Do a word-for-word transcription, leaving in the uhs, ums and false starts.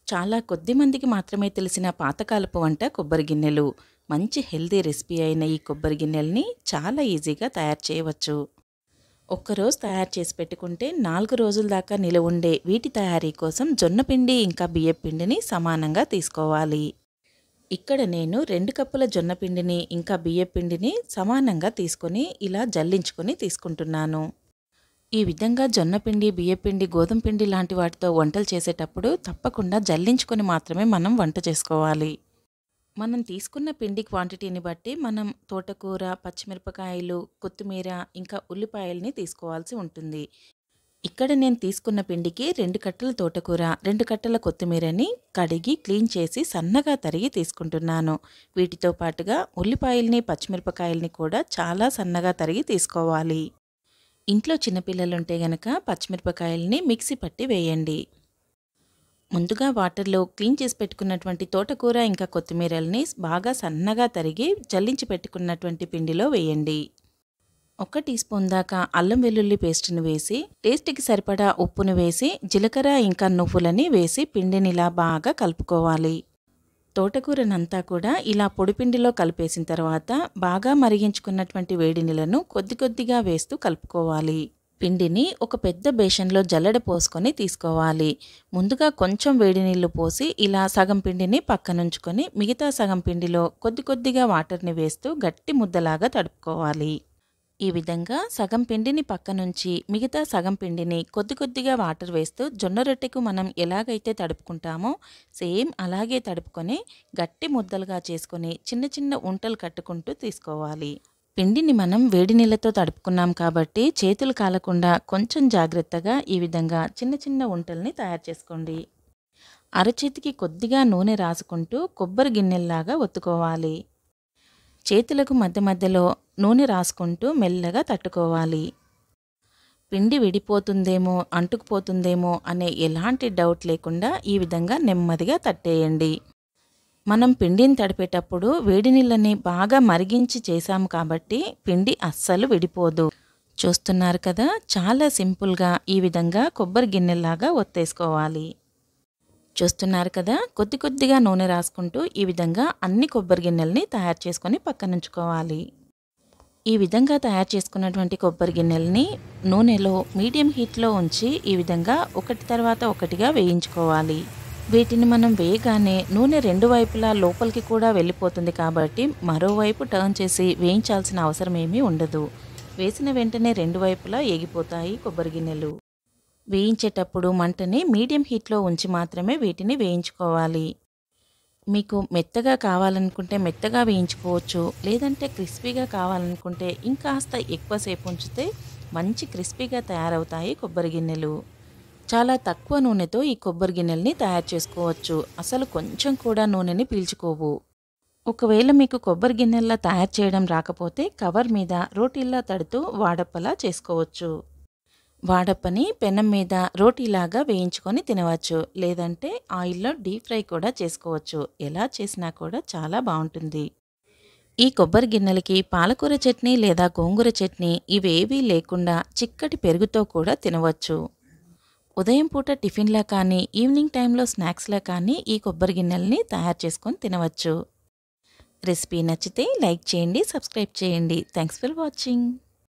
చాలా కొద్ది మందికి మాత్రమే తెలిసిన పాతకాలపు వంట కొబ్బరి గిన్నెలు. మంచి హెల్తీ రెసిపీ అయిన ఈ కొబ్బరి గిన్నెల్ని చాలా ఈజీగా తయారు చేయవచ్చు. ఒక్కరోజు తయారు చేసి పెట్టుకుంటే నాలుగు రోజుల దాకా నిలవ ఉండే వీటి తయారీ కోసం జొన్న పిండి ఇంకా బియ్యం పిండిని సమానంగా తీసుకోవాలి. ఇక్కడ నేను రెండు కప్పుల జొన్న పిండిని ఇంకా బియ్యం పిండిని సమానంగా తీసుకొని ఇలా జల్లించుకొని తీసుకుంటున్నాను. ఈ విధంగా జొన్న పిండి, బియ్యం పిండి, గోధుమ పిండి లాంటి వాటితో వంటలు చేసేటప్పుడు తప్పకుండా జల్లించుకొని మాత్రమే మనం వంట చేసుకోవాలి. మనం తీసుకున్న పిండి క్వాంటిటీని బట్టి మనం తోటకూర, పచ్చిమిరపకాయలు, కొత్తిమీర ఇంకా ఉల్లిపాయల్ని తీసుకోవాల్సి ఉంటుంది. ఇక్కడ నేను తీసుకున్న పిండికి రెండు కట్టల తోటకూర, రెండు కట్టల కొత్తిమీరని కడిగి క్లీన్ చేసి సన్నగా తరిగి తీసుకుంటున్నాను. వీటితో పాటుగా ఉల్లిపాయల్ని, పచ్చిమిరపకాయల్ని కూడా చాలా సన్నగా తరిగి తీసుకోవాలి. ఇంట్లో చిన్నపిల్లలుంటే గనక పచ్చిమిరపకాయల్ని మిక్సీ పట్టి వేయండి. ముందుగా వాటర్లో క్లీన్ చేసి పెట్టుకున్నటువంటి తోటకూర ఇంకా కొత్తిమీరల్ని బాగా సన్నగా తరిగి జల్లించి పెట్టుకున్నటువంటి పిండిలో వేయండి. ఒక టీ స్పూన్ దాకా అల్లం వెల్లుల్లి పేస్ట్ని వేసి, టేస్ట్కి సరిపడా ఉప్పును వేసి, జీలకర్ర ఇంకా నువ్వులని వేసి పిండిని ఇలా బాగా కలుపుకోవాలి. తోటకూరనంతా కూడా ఇలా పొడిపిండిలో కలిపేసిన తర్వాత బాగా మరిగించుకున్నటువంటి వేడి నీళ్ళను కొద్ది కొద్దిగా వేస్తూ కలుపుకోవాలి. పిండిని ఒక పెద్ద బేషన్లో జల్లెడ పోసుకొని తీసుకోవాలి. ముందుగా కొంచెం వేడి నీళ్లు పోసి ఇలా సగం పిండిని పక్కనుంచుకొని మిగతా సగం పిండిలో కొద్ది కొద్దిగా వాటర్ని వేస్తూ గట్టి ముద్దలాగా తడుపుకోవాలి. ఈ విధంగా సగం పిండిని పక్కనుంచి మిగతా సగం పిండిని కొద్ది కొద్దిగా వాటర్ వేస్తూ జొన్న రొట్టెకు మనం ఎలాగైతే తడుపుకుంటామో సేమ్ అలాగే తడుపుకొని గట్టి ముద్దలుగా చేసుకొని చిన్న చిన్న ఉంటలు కట్టుకుంటూ తీసుకోవాలి. పిండిని మనం వేడి నీళ్ళతో తడుపుకున్నాం కాబట్టి చేతులు కాలకుండా కొంచెం జాగ్రత్తగా ఈ విధంగా చిన్న చిన్న ఉంటల్ని తయారు చేసుకోండి. అరచేతికి కొద్దిగా నూనె రాసుకుంటూ కొబ్బరి గిన్నెల్లాగా ఒత్తుకోవాలి. చేతులకు మధ్య మధ్యలో నూనె రాసుకుంటూ మెల్లగా తట్టుకోవాలి. పిండి విడిపోతుందేమో, అంటుకుపోతుందేమో అనే ఎలాంటి డౌట్ లేకుండా ఈ విధంగా నెమ్మదిగా తట్టేయండి. మనం పిండిని తడిపేటప్పుడు వేడి నీళ్ళని బాగా మరిగించి చేసాము కాబట్టి పిండి అస్సలు విడిపోదు. చూస్తున్నారు కదా, చాలా సింపుల్గా ఈ విధంగా కొబ్బరి గిన్నెలాగా ఒత్తేసుకోవాలి. చూస్తున్నారు కదా, కొద్ది కొద్దిగా నూనె రాసుకుంటూ ఈ విధంగా అన్ని కొబ్బరి గిన్నెల్ని తయారు చేసుకొని పక్కనుంచుకోవాలి. ఈ విధంగా తయారు చేసుకున్నటువంటి కొబ్బరి గిన్నెల్ని నూనెలో మీడియం హీట్లో ఉంచి ఈ విధంగా ఒకటి తర్వాత ఒకటిగా వేయించుకోవాలి. వీటిని మనం వేయగానే నూనె రెండు వైపులా లోపలికి కూడా వెళ్ళిపోతుంది కాబట్టి మరోవైపు టర్న్ చేసి వేయించాల్సిన అవసరం ఏమీ ఉండదు. వేసిన వెంటనే రెండు వైపులా ఏగిపోతాయి కొబ్బరి గిన్నెలు. వేయించేటప్పుడు మంటని మీడియం హీట్లో ఉంచి మాత్రమే వీటిని వేయించుకోవాలి. మీకు మెత్తగా కావాలనుకుంటే మెత్తగా వేయించుకోవచ్చు, లేదంటే క్రిస్పీగా కావాలనుకుంటే ఇంకాస్త ఎక్కువసేపు ఉంచితే మంచి క్రిస్పీగా తయారవుతాయి కొబ్బరి గిన్నెలు. చాలా తక్కువ నూనెతో ఈ కొబ్బరి గిన్నెల్ని తయారు చేసుకోవచ్చు. అసలు కొంచెం కూడా నూనెని పీల్చుకోవు. ఒకవేళ మీకు కొబ్బరి గిన్నెల్లా తయారు చేయడం రాకపోతే కవర్ మీద రోటీల్లా తడుతూ వాడప్పలా చేసుకోవచ్చు. వాడప్పని పెనం మీద రోటీలాగా వేయించుకొని తినవచ్చు, లేదంటే ఆయిల్లో డీప్ ఫ్రై కూడా చేసుకోవచ్చు. ఎలా చేసినా కూడా చాలా బాగుంటుంది. ఈ కొబ్బరి గిన్నెలకి పాలకూర చట్నీ లేదా గోంగూర చట్నీ ఇవేవీ లేకుండా చిక్కటి పెరుగుతో కూడా తినవచ్చు. ఉదయం పూట టిఫిన్లా కానీ ఈవినింగ్ టైంలో స్నాక్స్లా కానీ ఈ కొబ్బరి గిన్నెల్ని తయారు చేసుకొని తినవచ్చు. రెసిపీ నచ్చితే లైక్ చేయండి, సబ్స్క్రైబ్ చేయండి. Thanks for watching.